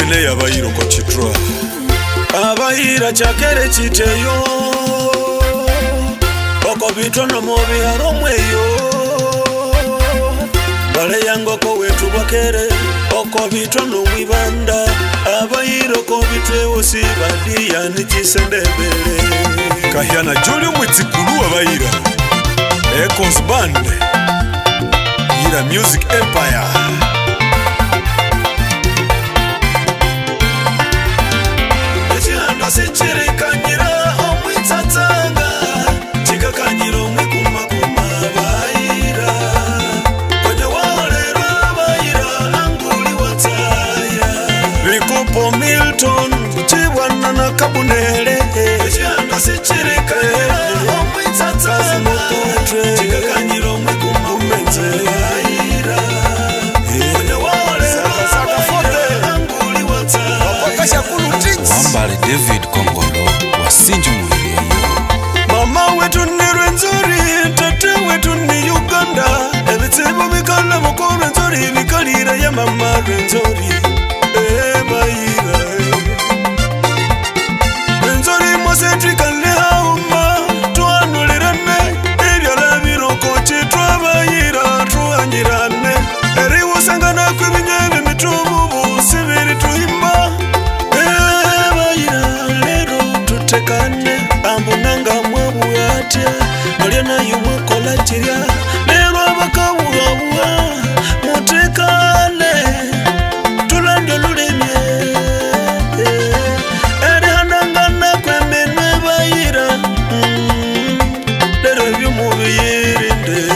Ene yabayiro ko chitwa abayira chakere chiteyo oko bitono mobi haromweyo bale yango ko wetu bakere oko bitono wibanda abayiro ko bitwewo sibadia nikisendebele kahyana Julio Mwitsikulu abayira Echoes Band Ira Music Empire Kanyira omwitatanga chika kanyira omwikuma kuma bayira kwenye walera bayira anguli wataya Vikopo Milton chibwana na kabunele chanda sichirika omwitatanga chika kanyira omwikuma kuma bayira kwenye walera bayira anguli wataya Wakasha kulu tricks Wambale David Kongolo wasinju mwiliyo Mama wetu ni Rwenzori Tate wetu ni Uganda Ebitibu mikala moko Rwenzori Mikalira ya mama Rwenzori Baira Rwenzori mwasetri kale hauma Tuanulirane Iriala viroko chitwa bayira Tuanyirane Eriwo sangana kwiminye mitubu Siviri tuimba Tekane ambunanga mwabu yate Mariana yumwe kola chiria Lero abakawuwa Mutekane Tulando lulemye Eri handangana kwe menwe bayira Lero vyumubi yirinde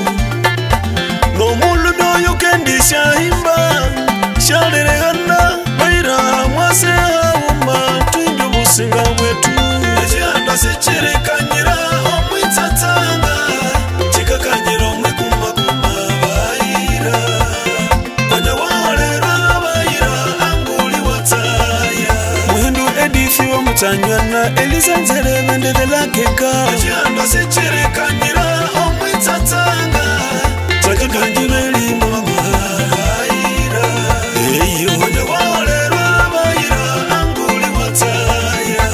No mulu doyo kendi shahimba Shalere gana bayira mwase hauma Tuindu businga wetu Ejanda sichiri kanyira omwitatanga Chika kanyira omwikuma kuma bayira Kwenye walera bayira anguli wataya Muhindu edithi wa mutanywana Eliza nzere mendede lakeka Ejanda sichiri kanyira omwitatanga Chika kanyira elimu bayira Kwenye walera bayira anguli wataya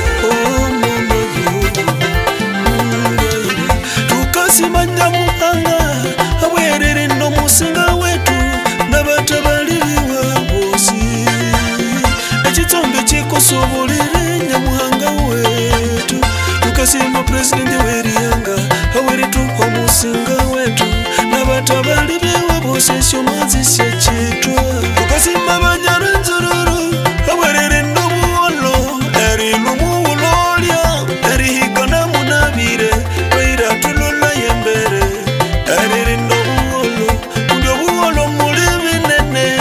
Tukasimanya muhanga Awerere no musinga wetu Nabatabaliriwa bosi Echitombe chikosobolere nyamuhanga wetu Tukasima presidenti weriyanga Awere tukwa musinga wetu Nabatabaliriwa bosi Shomazi shechitwa Tukasima banyara nzururu Awerere no muolo Eri no muololya Eri hikana munabire Weira tulula yembere Eri no muolo Undio muolo mulivi nene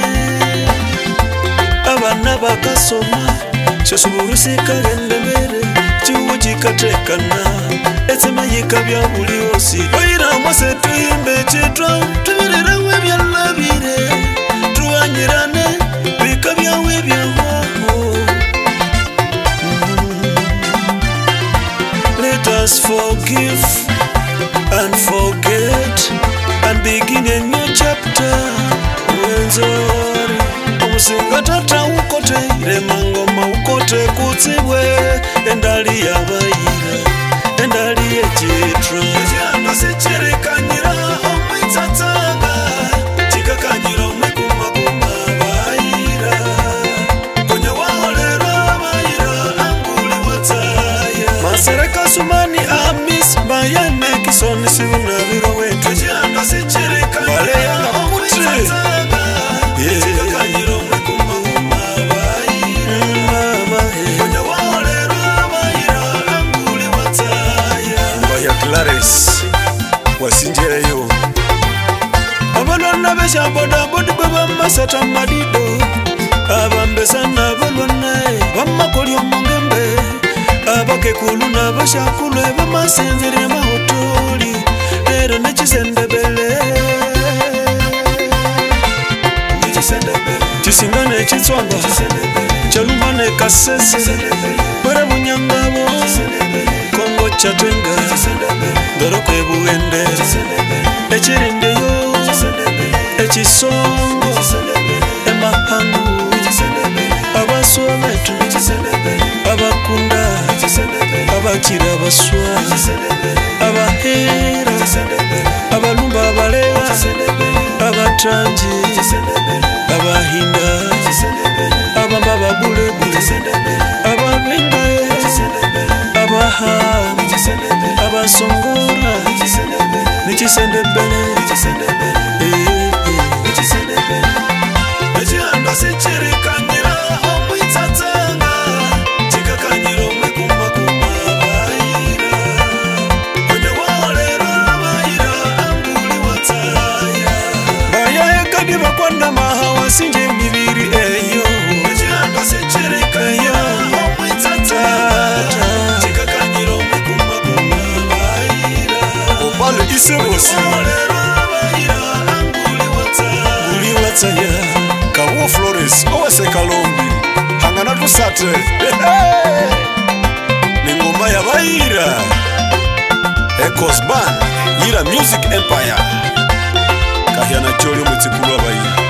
Abana bakasoma Shosuburusi kagende mbere Chiwo chikatekana Etsema yikabya buli osi Weira mwase tuimbe chitwa Tumirira webya labire Tuanyirane Bikabya webya waho Let us forgive and forget and begin a new chapter. Rwenzori omusinga tata ukote remangoma ukote kutsibwe endali yabayira endali yechitro Ejanda sichiri kanyira omwitatanga Chika kanyira omwikuma kuma bayira Kwenye walera bayira anguli wataya Masereka sumani amis bayane kisoni siuna viro wetu Ejanda sichiri kanyira omwitatanga Chika kanyira omwikuma kuma bayira Kwenye walera bayira anguli wataya Mbaya Clarice wasinjeyo Abalwana besha boda bodi baba masata madido Abambesana balwana bamakoli omongembe Abakekulu na bashakulu bamasenzere mahotoli Lero nechisendebele Chisingane chitswanga Chalumane kasese Bwere munyangabo Kongo chatenga Ndoroko ebuende Echirinde yo Echisongo Emahangu abaswa betu abakunda abakira abaswa abahera abalumba abalega abatranji abahinda abamba ababulebule ababengaye abahamu abasongora nikisendebele ejihanda sichirikanyira omwitsatsenga chikakanyira omwikumakuma bayira onye walera bayira anguli watsaya bayayekadi bakwana mahawa sinje mibiri eyo ejihanda sichirikanyira omwitsatsenga chikakanyira omwikumakuma bayira opale isebosi Kawo Flores owese Kalombi hangana tusate Ningoma ya bayira Echoes Band Yira Music Empire Kahiana Choli mwitikulu wa bayira